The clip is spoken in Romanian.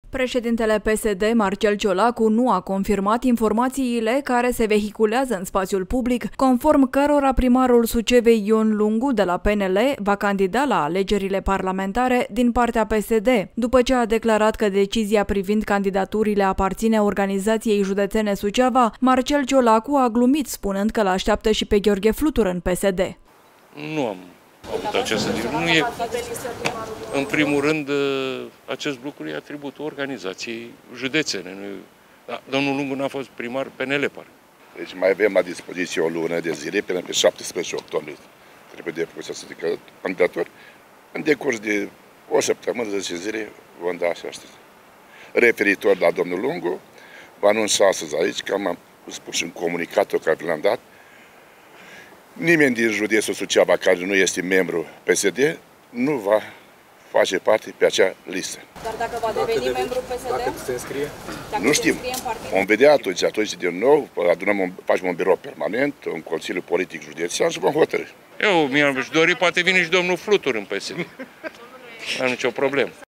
Președintele PSD, Marcel Ciolacu, nu a confirmat informațiile care se vehiculează în spațiul public, conform cărora primarul Sucevei Ion Lungu de la PNL va candida la alegerile parlamentare din partea PSD, după ce a declarat că decizia privind candidaturile aparține organizației județene Suceava. Marcel Ciolacu a glumit spunând că l-așteaptă și pe Gheorghe Flutur în PSD. Nu am avut această discuție. În primul rând, acest lucru e atributul organizației județene. Domnul Lungu n-a fost primar PNL, pare. Deci mai avem la dispoziție o lună de zile, până pe 17 octombrie. Trebuie depuse să zică candidatori. În decurs de o săptămână, 10 zile, vom da și astăzi. Referitor la domnul Lungu, vă anunț astăzi aici că am spus în comunicatul care l-am dat, nimeni din județul Suceava care nu este membru PSD nu va face parte pe acea listă. Dar dacă va deveni membru PSD? Dacă se înscrie? Nu știm. Vom vedea atunci din nou, facem un birou permanent, un consiliu politic județean și vom hotărâ. Eu mi-am dori, poate vine și domnul Flutur în PSD. Nu am nicio problemă.